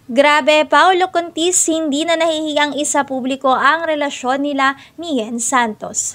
Grabe, Paolo Contis, hindi na nahihiyang isa publiko ang relasyon nila ni Yen Santos.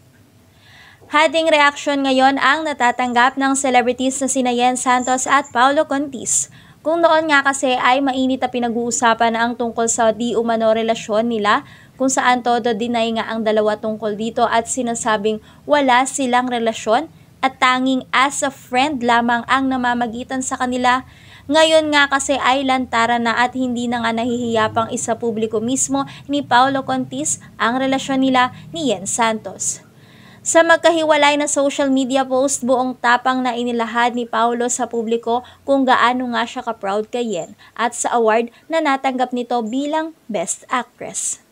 Hading reaksyon ngayon ang natatanggap ng celebrities na sina Yen Santos at Paolo Contis. Kung noon nga kasi ay mainit na pinag-uusapan na ang tungkol sa di umano relasyon nila, kung saan todo deny nga ang dalawa tungkol dito at sinasabing wala silang relasyon at tanging as a friend lamang ang namamagitan sa kanila. Ngayon nga kasi ay lantaran na at hindi na nga nahihiya pang isa publiko mismo ni Paolo Contis ang relasyon nila ni Yen Santos. Sa magkahiwalay na social media post, buong tapang na inilahad ni Paolo sa publiko kung gaano nga siya ka-proud kay Yen at sa award na natanggap nito bilang Best Actress.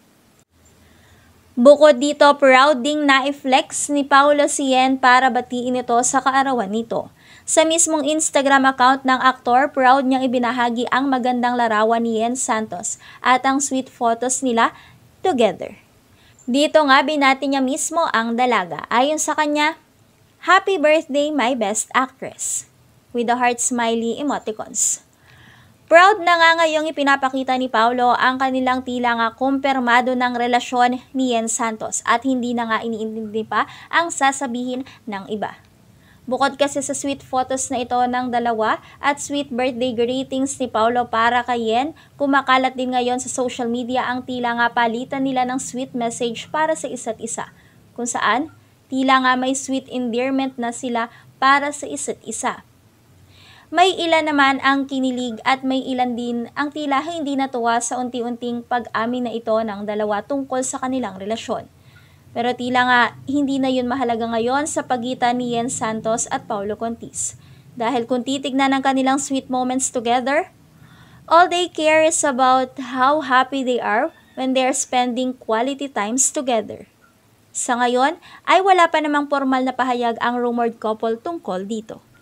Bukod dito, proud ding na-flex ni Paolo si Yen para batiin ito sa kaarawan nito. Sa mismong Instagram account ng aktor, proud niyang ibinahagi ang magandang larawan ni Yen Santos at ang sweet photos nila together. Dito nga binati niya mismo ang dalaga. Ayon sa kanya, "Happy birthday my best actress," with the heart smiley emoticons. Proud na nga ngayong ipinapakita ni Paolo ang kanilang tila nga kumpirmado ng relasyon ni Yen Santos at hindi na nga iniintindi pa ang sasabihin ng iba. Bukod kasi sa sweet photos na ito ng dalawa at sweet birthday greetings ni Paolo para kay Yen, kumakalat din ngayon sa social media ang tila nga palitan nila ng sweet message para sa isa't isa, kung saan tila nga may sweet endearment na sila para sa isa't isa. May ilan naman ang kinilig at may ilan din ang tila hindi natuwa sa unti-unting pag-amin na ito ng dalawa tungkol sa kanilang relasyon. Pero tila nga hindi na yun mahalaga ngayon sa pagitan ni Yen Santos at Paolo Contis. Dahil kung titignan ang kanilang sweet moments together, all they care is about how happy they are when they are spending quality times together. Sa ngayon ay wala pa namang formal na pahayag ang rumored couple tungkol dito.